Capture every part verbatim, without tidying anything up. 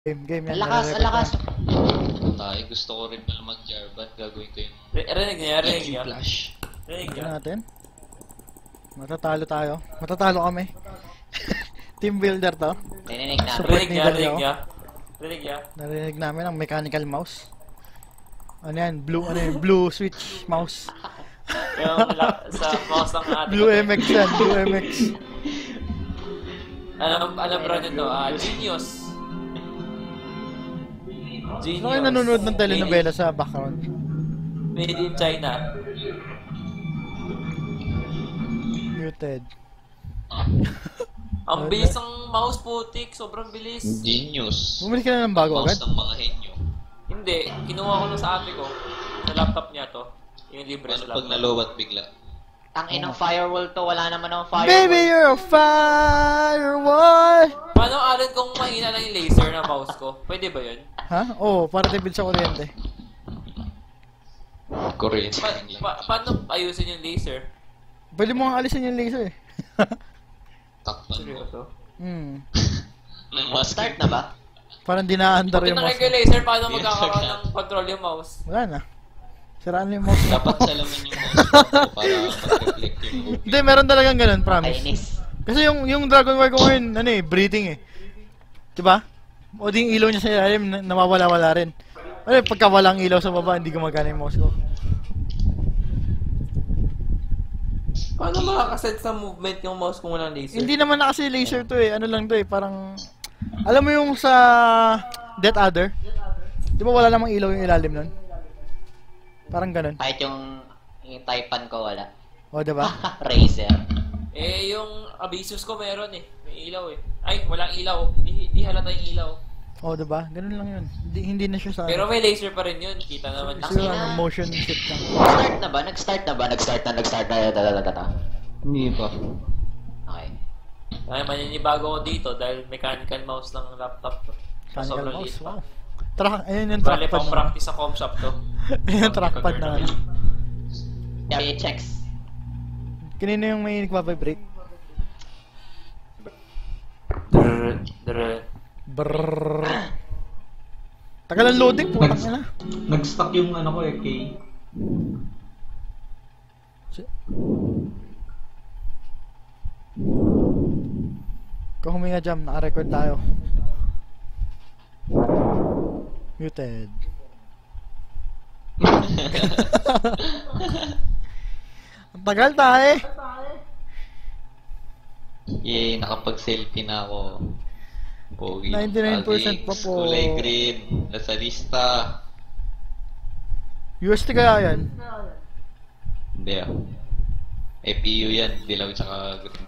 Game, game yan. Alakas, nare-record alakas. yan. Tayo, gusto ko rin pala mag-jarban. Gagawin ko yung R- rinig niya, rinig niya. flash. Rinig Tignan niya. natin. Matatalo tayo. Matatalo kami. Team builder to. Nininig namin. Support Rinig niya, needle rinig niyo. niya. Rinig niya. Narinig namin ang mechanical mouse. Ano yan? Blue, ano yan? Blue switch mouse. Yung la- sa mouse ng ating. Blue M X yan. Blue M X. Alam, alam bro nito, ah, Genius. Genius. Ano kayo nanonood ng telenovela sa background? Made in China. Muted. Ang bilis ng mouse putik, sobrang bilis. Genius. Bumili ka na ng bago agad? Mouse ng mga henyo. Hindi, kinuha ko lang sa ate ko. Sa laptop niya to. Yung libre Ano sa pag laptop. nalowat bigla? Ang inang firewall to, wala naman ang firewall. Baby, you're a firewall! Paano alam kung mahina lang yung laser na mouse ko? Pwede ba yun? Ha? Oo, oh, para tipid sa kuryente. Korean Pa lang. pa paano ayusin yung laser? Pwede mo nga alisin yung laser eh. Takpan mo. Seryoso? Hmm. Nang mas Start na ba? Parang dinaandar Pag yung mouse. tinakay ko yung laser, paano Yes, magkakaroon sir. ng control yung mouse? Wala na. Siraan na yung mouse. Dapat salamin yung mouse ko para mag-reflect yung movie. Hindi, meron talagang ganun, promise. Kainis. Kasi yung yung Dragon War ko ngayon, ano eh, breathing eh. Diba? O di yung ilaw niya sa ilalim, na- nawawala-wala rin. Ano eh, pagka walang ilaw sa baba, hindi gumagana yung mouse ko. Paano makakaset sa movement yung mouse kung walang laser? Hindi naman na kasi laser to eh, ano lang to eh, parang... Alam mo yung sa Death Adder? Di ba wala namang ilaw yung ilalim nun? Parang ganun. Kahit yung, yung Taipan ko, wala. O, diba? Razer. Eh, yung Abisus ko meron eh. May ilaw eh. Ay, walang ilaw. Di, di halata yung ilaw. O, diba? Ganun lang yun. Hindi, hindi na siya sa... Pero may laser pa rin yun. Kita naman. Siguro Kasi ano, na- motion shift lang. Start na ba? Nag-start na ba? Nag-start na, nag-start na. Da, da, da, da, da. Hindi pa. Okay. Ay, maninibago ko dito dahil mechanical mouse ng laptop to. Mechanical Sobrang mouse, liit pa. wow. Track, ayun yung Bale, trackpad pang na. practice sa com shop to. Ayun yung trackpad na. ano. Yeah, checks. Kanino yung may nagpa-vibrate? Drrrr, drrrr. Brrrr. Tagal ang loading, putang Next. ina. Nag-stuck yung ano ko eh, K. Kung huminga jam, naka-record tayo. Muted. Ang tagal tayo. Yay, nakapag-selfie na ako. Pogi. ninety-nine percent pa po. Kulay green. Nasa lista. U S T kaya yan? Hindi ah. A P U yan. Dilaw tsaka green.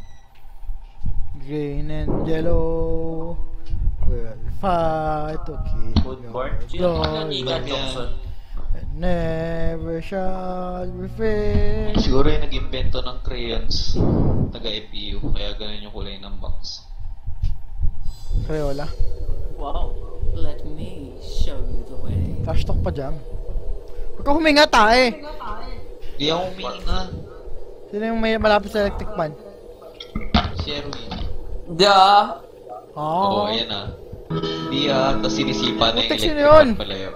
Green and yellow. We'll fight to keep Foodborne? your Sino naman yung Niga Lord. Johnson? and never shall we fail. Siguro yung nag-invento ng crayons. Taga-A P U. Kaya ganun yung kulay ng box. Crayola. Wow. Let me show you the way. Trash talk pa jam. Huwag ka huminga tae. Di ako huminga. Sino yung may malapit sa electric fan? Si Erwin. Da! Oh. Oo, ayan ah. Di ah. Tapos sinisipa na yung Putik, sino electric yun? fan pala yun.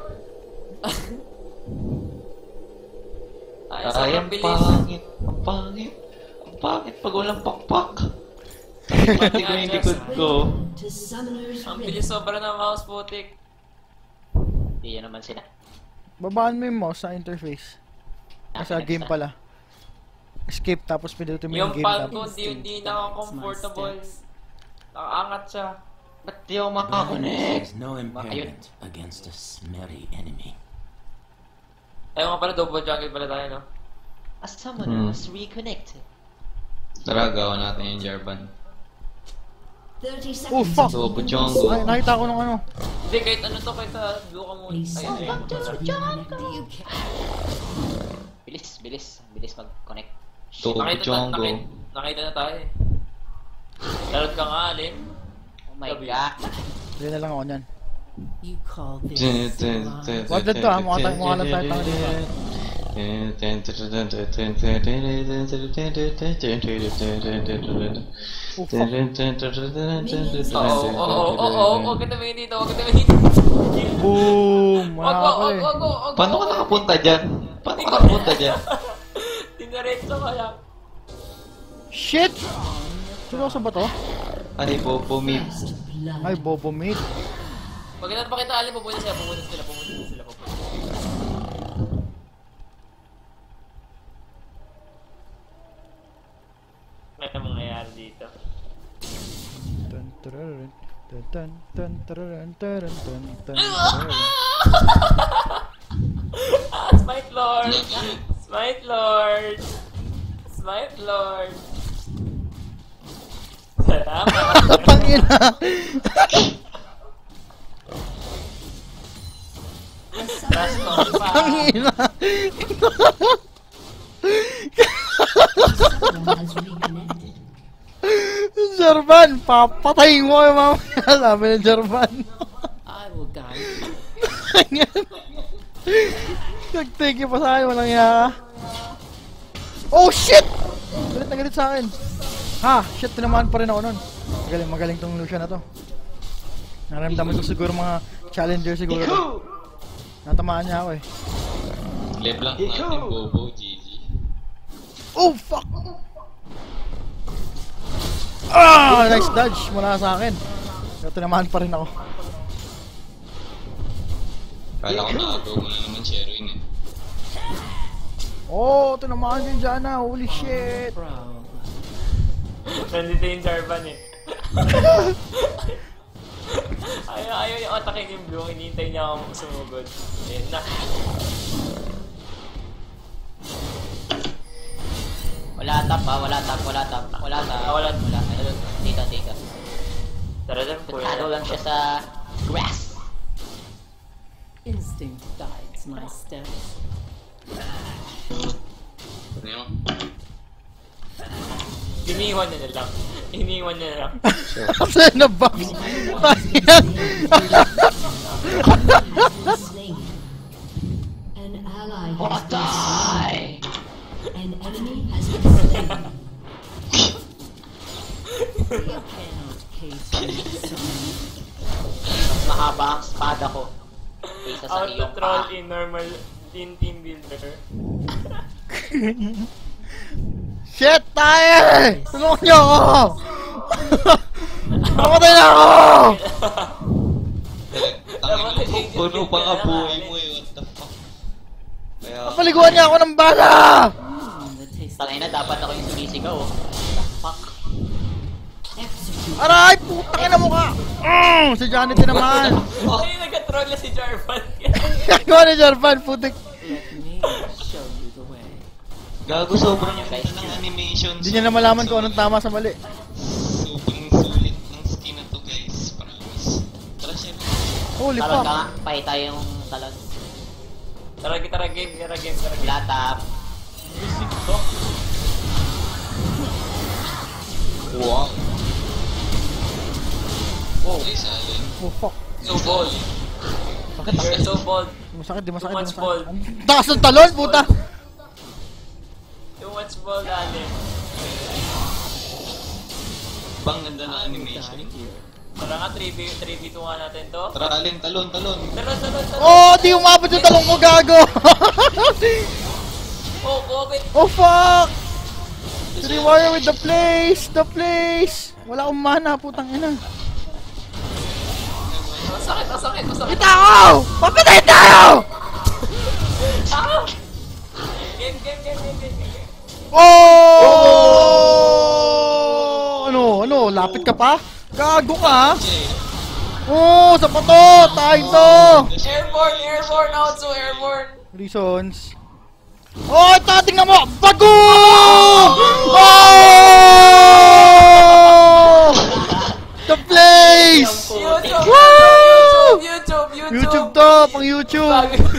Ay, Ay, sobrang ang bilis. pangit. Ang pangit. Ang pangit pag walang pakpak. Pati ko yung likod ko. To Summoner's Ang Rift. bilis sobra ng mouse putik. Hindi yun naman sila. Babaan mo yung mouse sa interface. Sa game pala. Escape tapos pinutin mo yung Yung game palm tab. ko hindi hindi naka-comfortable. Nakaangat siya. Ba't di ako makakonect? There's no impairment against a smelly enemy. Ayaw nga pala, double jungle pala tayo, no? A summoner Hmm. was reconnected. Tara, gawa natin yung Jarvan. thirty Oh seconds. fuck! So, Puchongo. Ay, nakita ko nung ano. Hindi, kahit ano to, kahit sa blue ka muna. Please Ay, say ayun. do you care? Bilis, bilis. Bilis mag-connect. So, Nakita na, Puchongo. nakita, nakita na tayo eh. Lalot ka nga, Alin. Oh my Gabi. god. Hindi na lang ako nyan. You call this Dun, dun, dun, civilized? Wag dito ah, mukha tayo- mukha lang tayo tanga dito. Oh, fuck. Oo, oo, oo, oo, huwag ka tumingin dito, huwag ka tumingin dito. Boom! Wag, Wala wag, ka wag, eh. wag, wag. Paano ka nakapunta dyan? Paano ka nakapunta dyan? Tinaretso ka lang. Shit! Seryoso ba to? Ay, Bobo Meep. First blood. Ay, bobo mate. Pag natin pakita alin, pupunta sila, pupunta sila, pupunta sila, pupunta sila. Ano mangyayari dito? Dun, tararun, dun, dun, dun, tararun, tararun, dun, dun, tararun. Ah, Smite Lord! Smite Lord! Smite Lord! Salamat! Pangina! Trash talk pa! Pangina! Someone has reconnected. Jarvan, papatayin mo yung mamaya. Sabi ng Jarvan. I will guide you. Nag-thank you pa sa akin, walang iya. Oh shit! Galit na galit sa akin. Ha, shit, tinamaan pa rin ako nun. Magaling, magaling tong Lucian na to. Naramdaman ko siguro mga challenger siguro to. Natamaan niya ako eh. Live lang natin, Bobo, G G. Oh fuck! Ah, nice dodge mula sa akin. Pero tinamaan pa rin ako. Kala ko nakagaw mo na naman si Erwin eh. Oh, tinamaan din Jana. Holy shit! Prowl. Nandito yung Jarvan eh. Ayaw, ayaw yung atakin yung blue, hinihintay niya akong sumugod. Ayun na. Wala tap ha, wala tap, wala tap, wala tap. Ah, wala. Wala. Ayun, dito, dito. Tara lang po. Ano lang siya sa grass. Instinct guides my steps. Ano yun? Iniwan niya na lang. Iniwan niya na lang. Kasi na-box! Slain. An ally has been slain. An enemy has been slain. You cannot cage me, son. Mahaba ang espada ko. Kaysa sa Out to iyong troll paa. in normal team team builder. Shit! Tayo! Tulungan niyo ako! Namatay na ako! Tangin mo, puno pa nga buhay mo eh, what the fuck. Kaya, Napaliguan niya ako ng bala! Mm, the taste of Tangina, dapat ako yung sumisigaw. Oh. What the fuck? execute. Aray! Putang ina mo ka! Mm, si Johnny tinamaan! Ay, nag-troll na si Jarvan. Gagawa ni Jarvan, putik! Let me show you the way. gago sobrang ganda ng animation. Hindi niya na malaman kung anong tama sa mali. Sobrang sulit ng skin na to guys, promise. Tara siya. Holy Talon fuck! ka nga, pahit tayo yung talon. Tara, tara game, tara game, tara game. Latap. Wow. Wow, Nice, Allen. Oh fuck! so bold. Sakit, You're sakit. so bold. Masakit, di masakit, Too di much masakit. ball. Ang taas ng talon, puta! Too much bold, Ali. Bang ganda ng I will animation. guide you. Tara nga, three v two nga natin to. Tara, Allen, talon, talon. Tara, tara, tara. Oh, di umabot yung talong ko, gago! Oh, COVID. Oh fuck! Rewire with the place! The place! Wala akong mana, putang ina. Ang sakit, ang sakit, ang sakit. Kita ako! Papatayin tayo! Ah! Game, game, game, game, game, game. Oh! Ano? Ano? Lapit ka pa? Gago ka, ha? Oh! Sa pato! Tayo to! Airborne, airborne, also airborne. Reasons. Oh! Ito! Tingnan mo! Bago! Oh! The place! YouTube, Woo! YouTube, YouTube, YouTube to! Pang YouTube!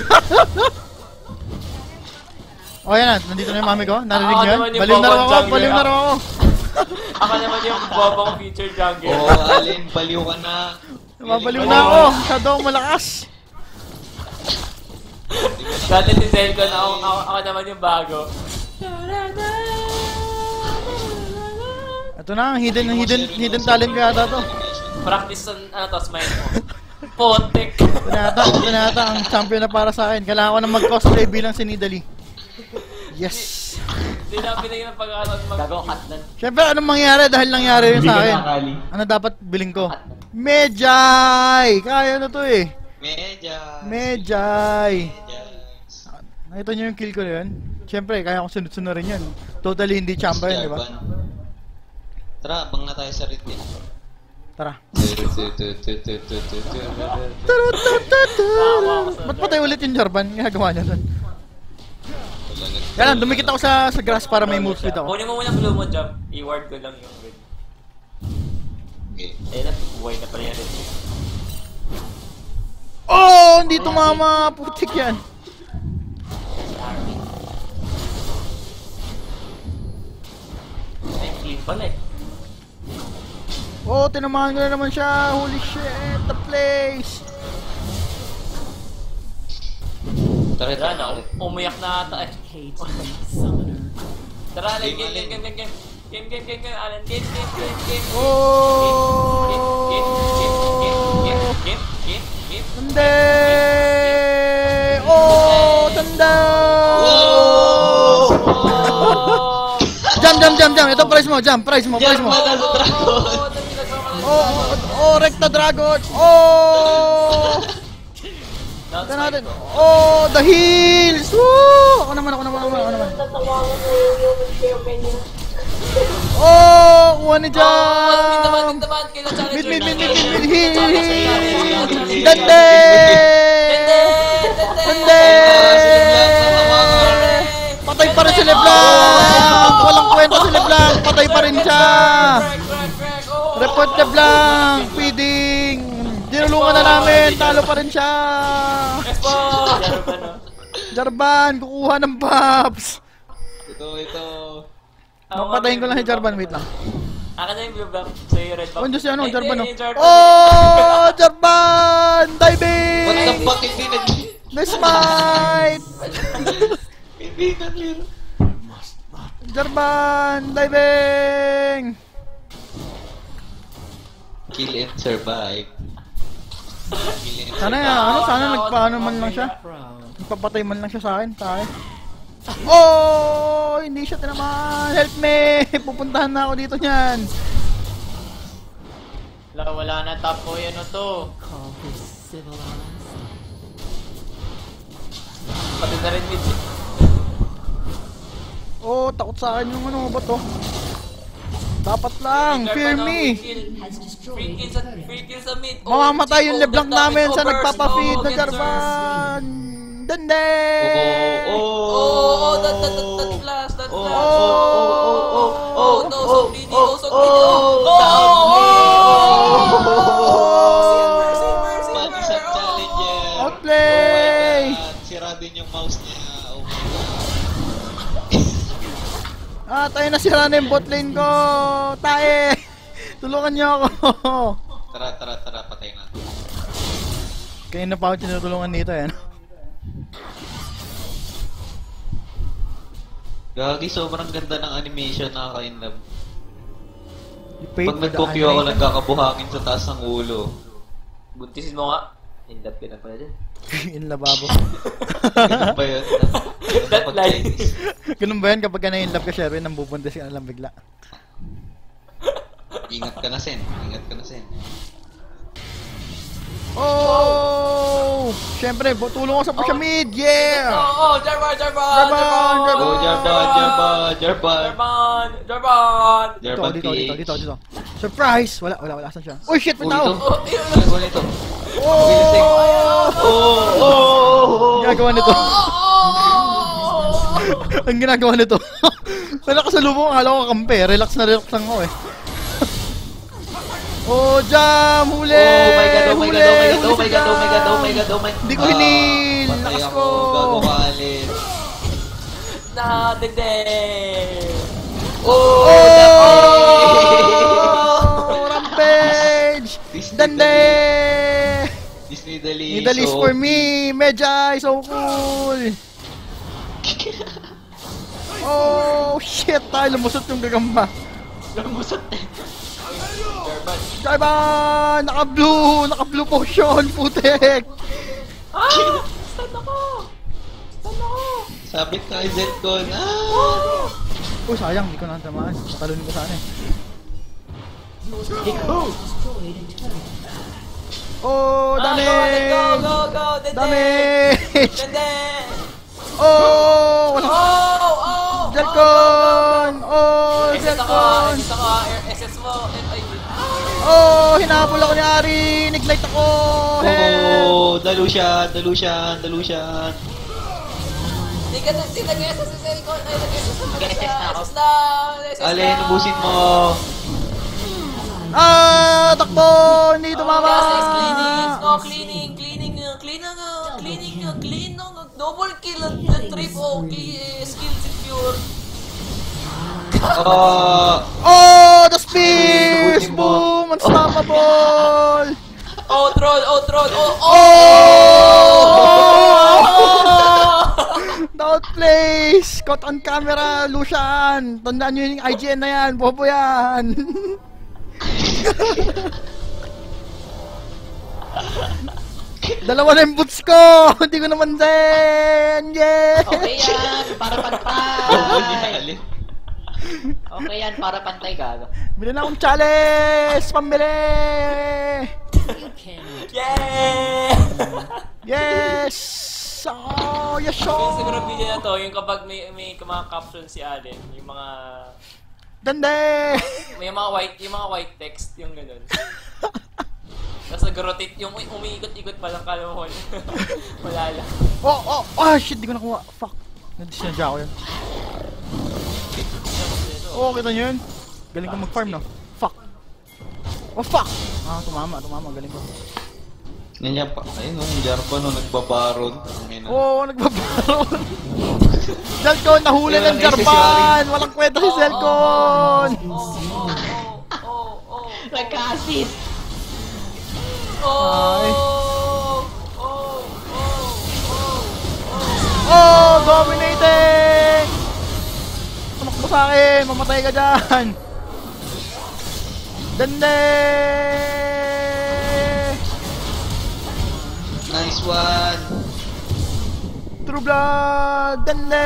Oh, yan na. Nandito na yung mami ko. Narinig Ako niyo naman yan? yung Baliw na raw bobong ako. jungler. Baliw na raw ako. Ako naman yung bobong feature jungle. Oo, oh, Allen, baliw ka na. Mabaliw na ako. Masyado akong malakas. Di Dati si Zelcon, ako, ako, ako naman yung bago. Ito na, hidden, hidden, hidden talent ko yata to. Practice on, ano to, smile mo. Pontek. Ito na yata, ito na yata ang champion na para sa akin. Kailangan ko na mag-cosplay bilang si Nidalee. Yes! Hindi na pinagin ng pagkakataon mag- Gagawang cut nun. Siyempre, anong mangyari dahil nangyari yun Hindi sa ka akin? nakakali. Ano dapat biling ko? Medjay! Kaya na to eh. Medya. Medjay! Nakita niyo yung kill ko na yun? Siyempre, kaya kong sunod-sunod rin yun. Totally hindi champion, di ba? Tara, abang na tayo sa ritme. Tara. Tarutututut. Ba't patay ulit yung Jarvan? Ginagawa niya doon. Kaya lang, dumikit ako sa, sa grass para may move speed ako. Kunin mo muna blue mo, jump. I-ward ko lang yung red. Okay. Eh, na, buhay na pala yan red. Oh! Hindi tumama! Putik yan! Ay, clean pala eh. Oh, tinamahan ko na naman siya! Holy shit! The place! Tara, Tara tara na, ulit. umiyak na ata eh. Tara, Alan, game, game, game, game, game. Game, game, game, game, Alan, game, game, game, game. Oh! Game, game, game, game, game, game, game. Tanda! Oh! Tanda! Oh! Jump, jump, jump, jump! Ito prize mo, jump! Prize mo, prize mo! Jump, Mata sa dragon! Oh, dami nagkakaroon. Oh! Oh! Oh! Recta Dragon! Oh! That's Ito my natin. goal. Oh, the heels! Woo! Ako naman, ako naman, ako naman, ako naman. Tatawagan mo yung human chairman niya. Oh, kuha ni Oh, Jam! naman, naman, kailan challenger Mid, mid, mid, natin? mid, mid, mid, heal! Challenger. Dande! Dende! Dande! Patay pa rin si LeBlanc! Walang kwenta si LeBlanc! Patay pa rin siya! Crack, crack, crack. Oh! Report LeBlanc! Feeding! Dinulungan na namin! Talo pa rin siya! Expo! Jarvan, no? Jarvan! Kukuha ng Pops! Ito, ito. Mapatayin ko lang si Jarvan, wait lang. Akin na yung blue block. Sa'yo red block. Oh, Diyos si ano, Ay, Jarvan, hindi, no? Jarvan. Oh! Jarvan! Diving! What the fuck? Hindi nag... Nice smite! Hindi nag-clear. Jarvan! Diving! Kill and survive. Kill and Sana survive. nga, ano, sana Ako, nagpaano ako, man lang okay siya. na. Nagpapatay man lang siya sa akin, sa akin. Oh! Hindi siya tinamaan! Help me! Pupuntahan na ako dito niyan! Wala, wala na top ko yan o to. Pati na rin mid. Oh, takot sa akin yung ano, ba to? Dapat lang! Fear me! Has Free destroyed kill a sa, turret. free kill sa mid. Mamamatay yung Oh, LeBlanc ganda, namin mid sa overs. nagpapafeed Oh, na gets Jarvan! Dande! Oh, oh, Oh, that, that, that, that blast, that Oh, blast. oh, oh, oh, oh, Oh, no, so greedy, oh, so greedy. oh, Oh, oh, Oh! Silver, silver, Bad silver. isang challenger. Outplay! Oh my God. Sira din yung mouse niya. Oh my God. Ah, tayo na sira na yung bot lane ko! Tae! Tulungan niyo ako! Tara, tara, tara. Patay na. Kaya na pa ako tinutulungan dito, yan. Gagi, sobrang ganda ng animation, nakaka-inlove. You paid Pag for the nag-copy ako, animation. nagkakabuhangin sa taas ng ulo. Buntisin mo nga. Hindap ka na pala dyan. In lababo. Ganun ba yun? That line. Ganun ba yan kapag ka na-inlove ka, Sherwin, nang bubuntis ka na lang bigla? Ingat ka na, Sen. Ingat ka na, Sen. Oh! Siyempre, bu- tulong ko sa push mid! Yeah! Oh, oh, Jarvan, Jarvan, Jarvan, Jarvan. Jarvan. Go, Jarvan, Jarvan, Jarvan. Jarvan, Jarvan. Dito, Jarvan dito, dito, P H. dito, dito. Surprise! Wala, wala, wala. Asan siya? Oh shit, may Oh, tao! ito. Oh, yun. Ginagawa nito. Oh! Oh, oh, oh. Ginagawa nito. Oh! Ang ginagawa nito. Wala ka sa lubong, akala ko kampe. Relax na relax lang ako eh. Oh, Jam! Huli! Oh my god, oh my Huli! god, oh my god, oh Huli my si god, oh my god, oh my Jam! god, oh my god. Hindi ko hinil! Ah, patay Lakas ako, ko! gago ka, Alin. Na, dede. Oh, Oh! Rampage! This is Dande! This Nidalee. Nidalee is for me! Medjay! So cool! Oh, shit! Tayo, lumusot yung gagamba. Lumusot eh. Jarvan! Naka-blue! Naka-blue potion! Putek! Ah! Stun ako! Stun ako! Sabit ka kay Zetcon. Ah! Uy, sayang, hindi ko nakatamaan. Matalunin ko sana eh. Oh, dami! Ah, go, go, go! Dede! Dami! Dede! Oh! Wala! Oh! Oh! Zelcon! Oh, S S ako! Zelcon! S S ako! S S mo! Ay! Oh, hinabol ako ni Ari! Ignite ako! Help! Oh, Dalushan, Dalushan, Dalushan. Hindi ka na, hindi nag-S S si Zelcon! Ay, nag-S S na! Nag-S S na ako. S S na! S S na! Ale, nubusin mo. Ah! Takbo! Hindi tumama! Yes, cleaning! Oh, cleaning! Cleaning! uh, Cleaning! uh, Cleaning! uh, Clean! uh, Double kill! at at triple! Okay, skill secure! Oh, Oh! The spears! Nabutin mo. Boom! Unstoppable! Oh, troll! Oh, troll! Oh! Oh! Oh! Don't place! Caught on camera, Lucian! Tandaan nyo yung I G N na yan! Bobo yan! Dalawa na yung boots ko! Hindi ko naman din! Yeah! Okay yan, para pantay. Ale. Okay yan, para pantay gago. Bili na akong chalice! Pambili! Yeah! Yes! Oh, yes, Yung oh! siguro video na to, yung kapag may, may mga caption si Allen, yung mga... Dande! May mga white, yung mga white text, yung ganun. Tapos nag-rotate, yung umiikot-ikot pa lang, kala mo wala lang. Oh, oh, oh, shit, di ko nakuha. Fuck. Nadisnadya ako yan. Oh, kita nyo yun? Galing ko mag-farm, no? Fuck. Oh, fuck! Ah, tumama, tumama, galing ko. Ganyan pa. Ayun, no, yung Jarpa no, nagbabaron. Ayun, no. Oh, nagbabaron! Zelcon, nahuli Walang ng Jarvan! Walang kwenta si Zelcon! Oh, oh, oh, oh, oh. Nagka-assist. Ay. Oh, oh, oh, oh. Oh, dominating! Tumakbo sa akin, mamatay ka dyan! Dande! Nice one. True blood! Dande!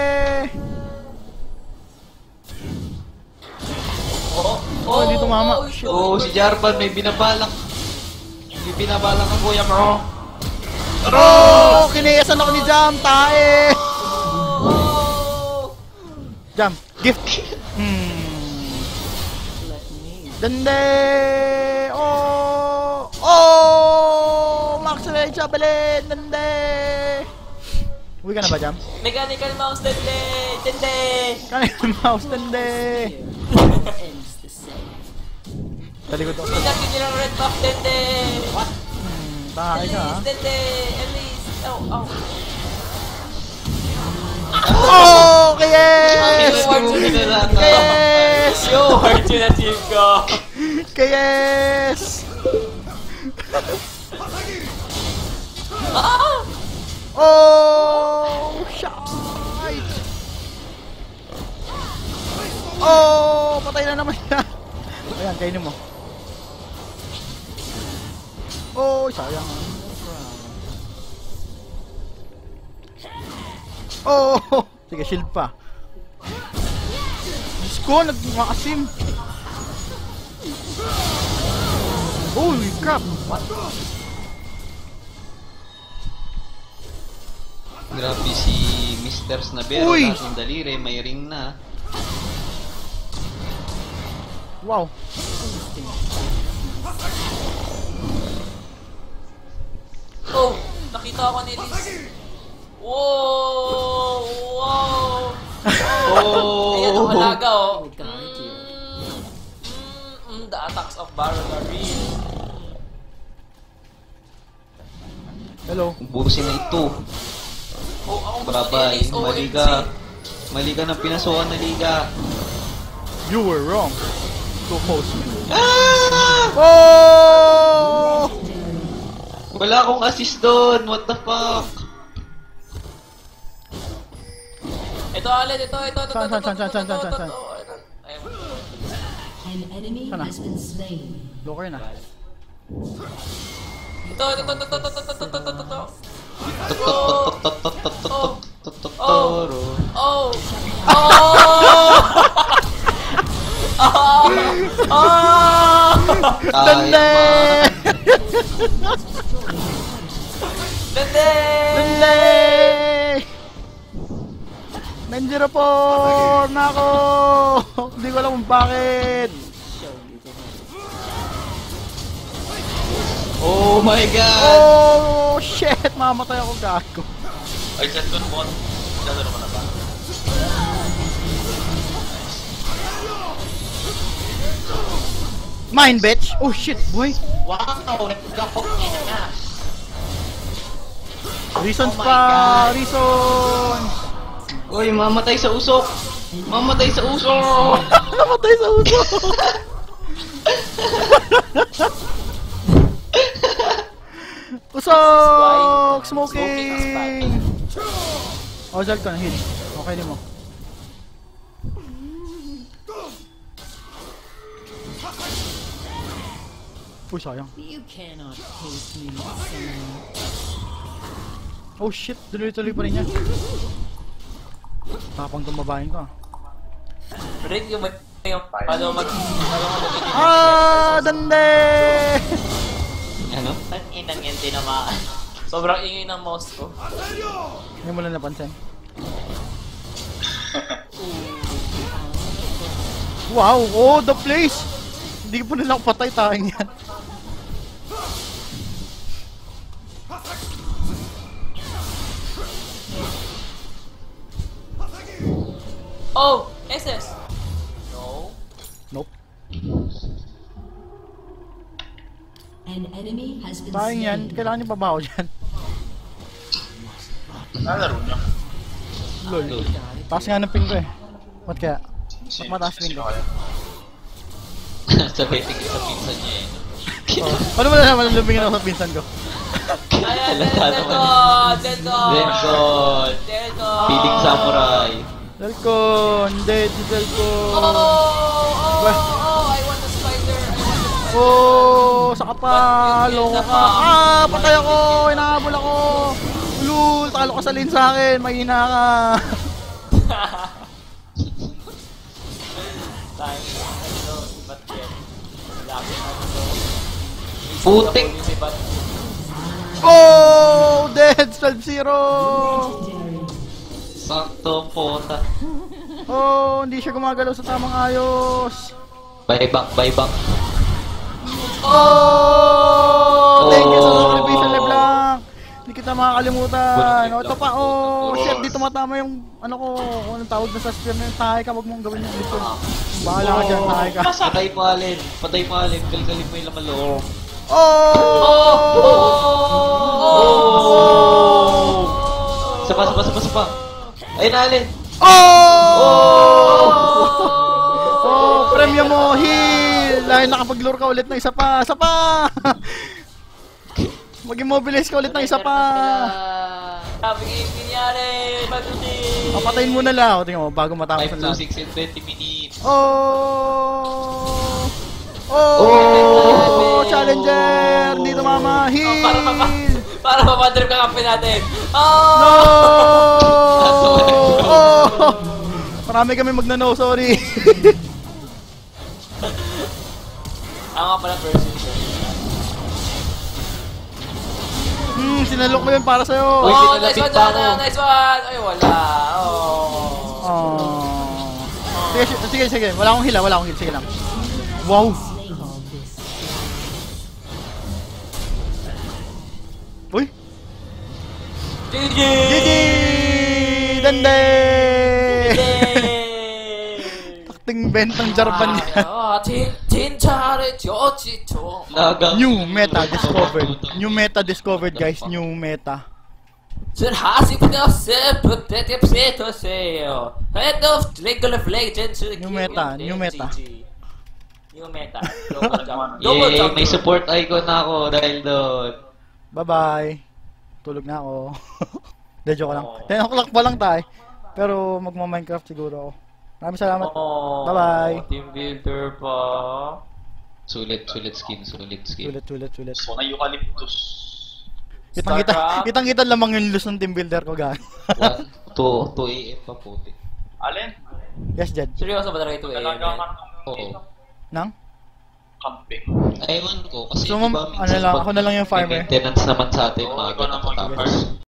Oh, Oh, hindi tumama. Shit. Oh, si Jarvan may binabalak. May binabalak ang kuya mo. Oh! Kinayasan ako ni Jam! Tae! Oh! Jam, gift! Hmm. Dande! Oh! Oh! Max Ray Chabalin! Dande! Uwi ka na ba, Jam? Mechanical mouse, dende! Dende! Kanina mouse, dande! Talikod ako. Pinaki nyo ng red buff, dende! Hmm, tae ka, ha? Elise, dende! Elise! Oh, oh. Oh! Kayes! Yes! Kayes! Yo, heart yun na team ko! Kayes! Ah! Oh! Shite! Oh! Patay na naman yan! Ayan, kainin mo. Oh! Sayang. Oh! Sige, shield pa. Diyos ko, nagmakasim. Holy crap! Grabe si Mister Snabero. Uy! Lahat ng daliri, may ring na. Wow! Oh! Nakita ako ni Elise! Wow! Wow! Oh! Ayan, ang alaga, oh! Mm, mm, mm, the attacks of Baron are real. Hello. Ubusin na ito. Oh, ako gusto ni Barabay, Elise, mali O M G. ka. Mali ka ng pinasukan na liga. You were wrong. To post me. Ah! Oh! Wala akong assist doon. What the fuck? Ito, Alin, ito, ito, ito, Saan, ito, saan, saan, saan, saan, saan, saan? An enemy Sana. has been slain. Locker na. Ito, ito, ito, ito, ito, ito, ito, ito, ito, ito. Toro. Oh! Oh! Oh! Oh! Dande! Dande! Dande! Nandiyan po na ako! Hindi ko alam kung bakit! Oh my god! Oh shit! Mamatay ako gago. Ay, chat ko naman. Chat ko naman na ba? Mine bitch! Oh shit boy! Wow, nagkakok niya na. Reasons Oh my pa! God. Reasons! Uy, mamatay sa usok! Mamatay sa usok! Namatay sa uso! Usok! Smoking! Oh, Zal ka na, hit. Okay din mo. Uy, sayang. You cannot hate me, son. Oh shit, tuloy-tuloy pa rin yan. Tapang tumabahin ka. Rin yung may yung paano mag paano mag Ah, dande! Ano? Ang inang yan tinamaan. Sobrang ingay ng mouse ko. Hindi mo lang napansin. Wow! Oh, the place! Hindi po nilang patay tayong yan. Oh! S S! No. Nope. An enemy has been Tayong yan. slain. Kailangan yung babaho dyan. Nalaro niya. Lol. Taas nga ng ping ko eh. Ba't kaya? Ba't mataas ping ko? Sa betting sa pinsan niya eh. Oh. Paano mo na naman lumingin ako sa pinsan ko? Ayan, Halata Delcon! naman. Delcon! Delcon! Delcon! Feeling samurai. Delcon! Hindi, di Delcon! Oh! Oh! Oh! I want the spider! I want the spider! Oh! Saka pa! Loko ka! Ah! Patay ako! Inahabol ako! Lul! Talo ka sa lane sa akin! Mahina ka! Tayo. Ano? Si Bat yan. Laki na ito. Putik! Si Bat. Oh! Dead! twelve zero! Sakto pota. Oh! Hindi siya gumagalaw sa tamang ayos! Bye back, bye back. Oh! Thank you sa Oh! celebration, LeBlanc! Hindi kita makakalimutan. O, ito pa. Oh, shit. Di tumatama yung, ano ko, kung anong tawag na sa spear na yung tahay ka. Huwag mong gawin yung dito. Bahala ka dyan, tahay ka. Patay mo alin. Patay mo alin. Galgalin mo yung laman loob. Oh! Oh! Sapa, sapa, sapa, sapa. Ayun alin. Oh! Oh, premyo mo, heal! Dahil nakapag-lure ka ulit ng isa pa. Isa pa! Mag-immobilize ka ulit ng isa pa. Sabi nga yung nangyari! Matuti! Papatayin mo na lang. O, tingnan mo, bago matapos five ang to lahat. six and twenty minutes. Oh! Oh! Challenger! Hindi tumama. Oh, para mapa... Heal! Para mapadrip ka kampi natin! No! Oh! Oh! Marami kami magna-no, sorry. Ako nga pala version. Hmm, sinalok mo yun para sa'yo. Uy, Oh, nice pinalapit one, pa ako. Jana! Nice one! Ay, wala! Oh! Oh. Sige, sige, sige, sige. Wala akong hila, wala akong hila. Sige lang. Wow! Uy! G G! G G! Dande! Takting bentang jarban niya. 아, 진, 진짜를 좋지죠. Nagang. New meta discovered. New meta discovered, guys. New meta. 전 하시고요, 세프, 대대세요. Head of League of Legends. New meta, new meta. New meta. Global jump. Global Yay, jump. may support icon na ako dahil doon. Bye-bye. Tulog na ako. De, joke lang. ten o'clock pa lang tayo. Pero magma-Minecraft siguro ako. Maraming salamat. Oh, Bye-bye. Team builder pa. Sulit, sulit skin, sulit skin. Sulit, sulit, sulit. So na eucalyptus. Kitang-kita, Starcraft. kitang-kita lamang yung lose ng team builder ko, gang. one, two, two A M pa puti. Alin? Yes, Jed. Seryoso ba talaga ito eh? Talaga ka Oo. Nang? camping. Ewan ko, kasi So, diba ma'am, minsan ano lang, pag ako na lang yung may farmer. maintenance naman sa atin, Oo, mga ikaw na ganang mag-farm. tapos.